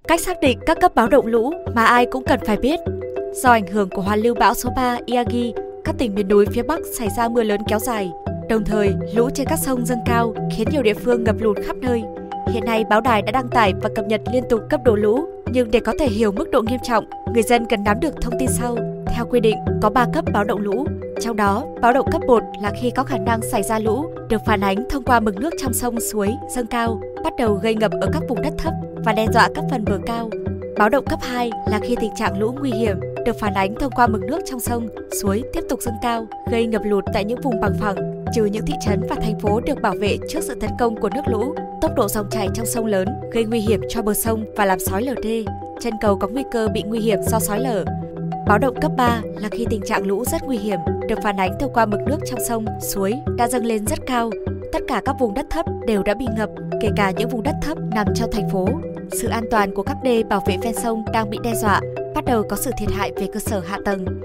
Cách xác định các cấp báo động lũ mà ai cũng cần phải biết. Do ảnh hưởng của hoàn lưu bão số 3 Yagi, các tỉnh miền núi phía Bắc xảy ra mưa lớn kéo dài. Đồng thời, lũ trên các sông dâng cao khiến nhiều địa phương ngập lụt khắp nơi. Hiện nay, báo đài đã đăng tải và cập nhật liên tục cấp độ lũ, nhưng để có thể hiểu mức độ nghiêm trọng, người dân cần nắm được thông tin sau. Theo quy định, có 3 cấp báo động lũ. Trong đó, báo động cấp 1 là khi có khả năng xảy ra lũ, được phản ánh thông qua mực nước trong sông, suối dâng cao, bắt đầu gây ngập ở các vùng đất thấp và đe dọa các phần bờ cao. Báo động cấp 2 là khi tình trạng lũ nguy hiểm, được phản ánh thông qua mực nước trong sông, suối tiếp tục dâng cao, gây ngập lụt tại những vùng bằng phẳng, trừ những thị trấn và thành phố được bảo vệ trước sự tấn công của nước lũ. Tốc độ dòng chảy trong sông lớn gây nguy hiểm cho bờ sông và làm xói lở đê. Chân cầu có nguy cơ bị nguy hiểm do xói lở. Báo động cấp 3 là khi tình trạng lũ rất nguy hiểm, được phản ánh thông qua mực nước trong sông, suối đã dâng lên rất cao. Tất cả các vùng đất thấp đều đã bị ngập, kể cả những vùng đất thấp nằm trong thành phố. Sự an toàn của các đê bảo vệ ven sông đang bị đe dọa, bắt đầu có sự thiệt hại về cơ sở hạ tầng.